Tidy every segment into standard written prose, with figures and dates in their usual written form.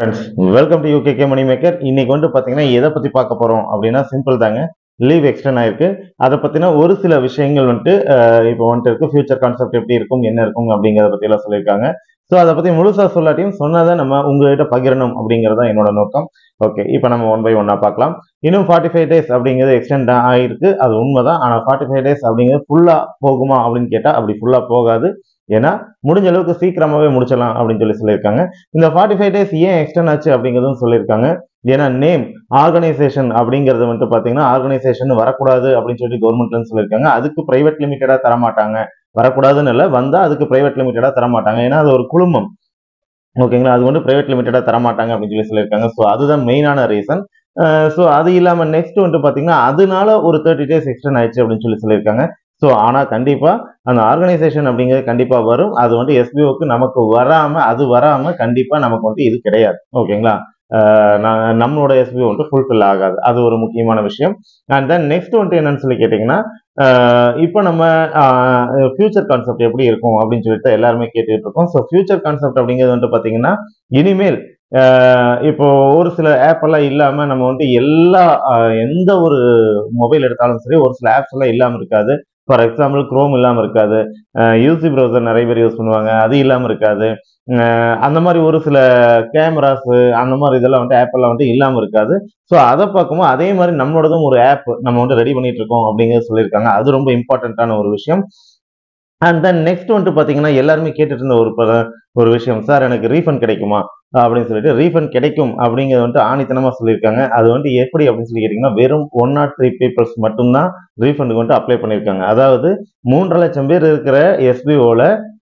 Friends, welcome to UKK money maker. இன்னைக்கு வந்து பார்த்தீங்கன்னா எதை பற்றி பார்க்க போகிறோம் அப்படின்னா சிம்பிள் தாங்க. லீவ் எக்ஸ்டெண்ட் ஆயிருக்கு. அதை பற்றின ஒரு சில விஷயங்கள் வந்துட்டு இப்போ வந்துட்டு இருக்கு. ஃபியூச்சர் கான்செப்ட் எப்படி இருக்கும், என்ன இருக்கும் அப்படிங்கிறத பற்றியெல்லாம் சொல்லியிருக்காங்க. ஸோ அதை பற்றி முழுசாக சொல்லாட்டியும் சொன்னாதான் நம்ம உங்ககிட்ட பகிரணும் அப்படிங்கிறது தான் என்னோட நோக்கம். ஓகே, இப்போ நம்ம ஒன் பை ஒன்னாக பார்க்கலாம். இன்னும் 45 டேஸ் அப்படிங்கிறது எக்ஸ்டெண்ட் ஆகிருக்கு, அது உண்மைதான். ஆனால் 45 டேஸ் அப்படிங்கிறது ஃபுல்லாக போகுமா அப்படின்னு கேட்டால் அப்படி ஃபுல்லாக போகாது. ஏன்னா முடிஞ்ச அளவுக்கு சீக்கிரமாகவே முடிச்சிடலாம் அப்படின்னு சொல்லியிருக்காங்க. இந்த 45 டேஸ் ஏன் எக்ஸ்டெண்ட் ஆச்சு அப்படிங்கிறதும் சொல்லியிருக்காங்க. ஏன்னா நேம் ஆர்கனைசேஷன் அப்படிங்கிறது வந்துட்டு பார்த்தீங்கன்னா ஆர்கனைசேஷன் வரக்கூடாது அப்படின்னு சொல்லி கவர்மெண்ட்ல சொல்லியிருக்காங்க. அதுக்கு பிரைவேட் லிமிட்டடா தரமாட்டாங்க. வரக்கூடாதுன்னு இல்லை, வந்தா அதுக்கு பிரைவேட் லிமிட்டடா தரமாட்டாங்க. ஏன்னா அது ஒரு குழுமம். ஓகேங்களா, அது வந்து பிரைவேட் லிமிட்டடா தரமாட்டாங்க அப்படின்னு சொல்லியிருக்காங்க. ஸோ அதுதான் மெயினான ரீசன். ஸோ அது இல்லாமல் நெக்ஸ்ட் வந்துட்டு பார்த்தீங்கன்னா அதனால ஒரு 30 டேஸ் எக்ஸ்டெண்ட் ஆயிடுச்சு அப்படின்னு சொல்லியிருக்காங்க. ஸோ ஆனால் கண்டிப்பாக அந்த ஆர்கனைசேஷன் அப்படிங்கிறது கண்டிப்பாக வரும். அது வந்து எஸ்பிஓக்கு நமக்கு வராமல் கண்டிப்பாக நமக்கு வந்து இது கிடையாது. ஓகேங்களா, நம்மளோட எஸ்பிஓ வந்துட்டு ஃபுல்ஃபில் ஆகாது. அது ஒரு முக்கியமான விஷயம். அண்ட் தென் நெக்ஸ்ட் வந்துட்டு என்னன்னு சொல்லி கேட்டிங்கன்னா, இப்போ நம்ம ஃபியூச்சர் கான்செப்ட் எப்படி இருக்கும் அப்படின்னு சொல்லிட்டு எல்லாருமே கேட்டுட்டு இருக்கோம். ஸோ ஃபியூச்சர் கான்செப்ட் அப்படிங்கிறது வந்துட்டு பார்த்தீங்கன்னா இனிமேல் இப்போ ஒரு சில ஆப் எல்லாம் இல்லாம நம்ம வந்து எந்த ஒரு மொபைல் எடுத்தாலும் சரி ஒரு சில ஆப்ஸ் எல்லாம் இல்லாம இருக்காது. ஃபார் எக்ஸாம்பிள் குரோம் இல்லாம இருக்காது. யூசி ப்ரௌசர் நிறைய பேர் யூஸ் பண்ணுவாங்க, அது இல்லாம இருக்காது. அந்த மாதிரி ஒரு சில கேமராஸ் அந்த மாதிரி இதெல்லாம் வந்து ஆப் எல்லாம் வந்து இல்லாம இருக்காது. ஸோ அதை பார்க்கும்போது அதே மாதிரி நம்மளோடதும் ஒரு ஆப் நம்ம வந்து ரெடி பண்ணிட்டு இருக்கோம் அப்படிங்கிறது சொல்லியிருக்காங்க. அது ரொம்ப இம்பார்ட்டன்டான ஒரு விஷயம். அண்ட் தென் நெக்ஸ்ட் வந்துட்டு பார்த்தீங்கன்னா எல்லாருமே கேட்டுட்டு இருந்த ஒரு விஷயம், சார் எனக்கு ரீஃபண்ட் கிடைக்குமா அப்படின்னு சொல்லிட்டு. ரீஃபண்ட் கிடைக்கும் அப்படிங்கிறது வந்துட்டு ஆணித்தனமா சொல்லியிருக்காங்க. அது வந்து எப்படி அப்படின்னு சொல்லி கேட்டீங்கன்னா வெறும் 103 பீப்புள்ஸ் மட்டும்தான் ரீஃபண்டுக்கு வந்துட்டு அப்ளை பண்ணியிருக்காங்க. அதாவது 3.5 லட்சம் பேர் இருக்கிற எஸ்பிஓல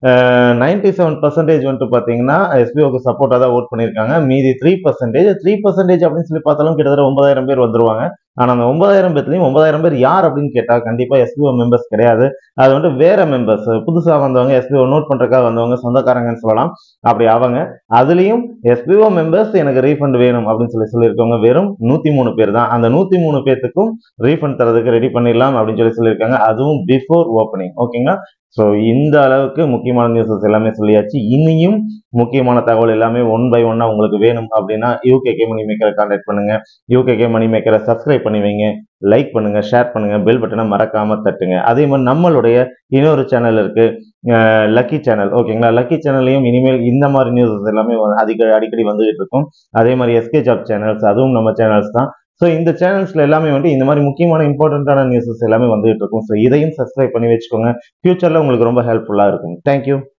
97% வந்துட்டு பார்த்தீங்கன்னா எஸ்பிஓக்கு சப்போர்ட்டாக தான் ஓட் பண்ணியிருக்காங்க. மீதி 3% அப்படின்னு சொல்லி பார்த்தாலும் கிட்டத்தட்ட 9,000 பேர் வந்துருவாங்க. ஆனால் அந்த 9,000 பேர்லையும் 9,000 பேர் யார் அப்படின்னு கேட்டால் கண்டிப்பாக எஸ்பிஓ மெம்பர்ஸ் கிடையாது. அது வந்து வேற மெம்பர்ஸ், புதுசாக வந்தவங்க, எஸ்பிஓ நோட் பண்ணுறதுக்காக வந்தவங்க, சொந்தக்காரங்கன்னு சொல்லலாம். அப்படி அவங்க அதுலேயும் எஸ்பிஓ மெம்பர்ஸ் எனக்கு ரீஃபண்ட் வேணும் அப்படின்னு சொல்லியிருக்கவங்க வெறும் 103 பேர் தான். அந்த 103 பேர்த்துக்கும் ரீஃபண்ட் தரதுக்கு ரெடி பண்ணிடலாம் அப்படின்னு சொல்லியிருக்காங்க. அதுவும் பிஃபோர் ஓப்பனிங். ஓகேங்களா, ஸோ இந்த அளவுக்கு முக்கியமான நியூஸஸ் எல்லாமே சொல்லியாச்சு. இனியும் முக்கியமான தகவல் எல்லாமே ஒன் பை ஒன்னா உங்களுக்கு வேணும் அப்படின்னா யூகேகே மணி மேக்கரை கான்டாக்ட் பண்ணுங்க. யூகேகே மணி மேக்கரை சப்ஸ்கிரைப் பண்ணி வைங்க, லைக் பண்ணுங்க, ஷேர் பண்ணுங்க, பெல் பட்டனை மறக்காம தட்டுங்க. அதே மாதிரி நம்மளுடைய இன்னொரு சேனல் இருக்கு, லக்கி சேனல். ஓகேங்களா, லக்கி சேனல்லையும் இனிமேல் இந்த மாதிரி நியூஸஸ் எல்லாமே அடிக்கடி வந்துகிட்டு இருக்கும். அதே மாதிரி எஸ்கே ஜாப் சேனல்ஸ், அதுவும் நம்ம சேனல்ஸ் தான். ஸோ இந்த சேனல்ஸ்ல எல்லாமே வந்து இந்த மாதிரி முக்கியமான இம்பார்ட்டன்டான நியூஸஸ் எல்லாமே வந்துகிட்டு இருக்கும். ஸோ இதையும் சப்ஸ்கிரைப் பண்ணி வச்சுக்கோங்க. ஃபியூச்சர்ல உங்களுக்கு ரொம்ப ஹெல்ப்ஃபுல்லா இருக்கும். தேங்க்யூ.